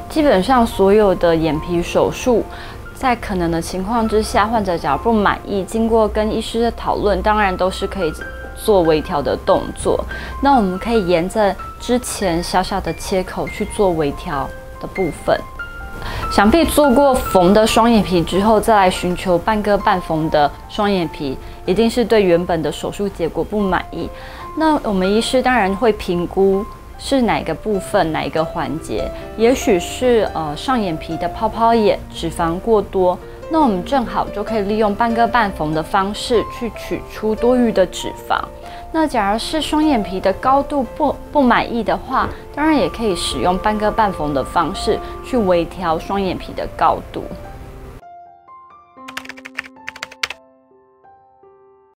基本上所有的眼皮手术，在可能的情况之下，患者假如不满意，经过跟医师的讨论，当然都是可以做微调的动作。那我们可以沿着之前小小的切口去做微调的部分。想必做过缝的双眼皮之后，再来寻求半割半缝的双眼皮，一定是对原本的手术结果不满意。那我们医师当然会评估是哪个部分、哪一个环节，也许是上眼皮的泡泡眼脂肪过多，那我们正好就可以利用半割半缝的方式去取出多余的脂肪。那假如是双眼皮的高度不满意的话，当然也可以使用半割半缝的方式去微调双眼皮的高度。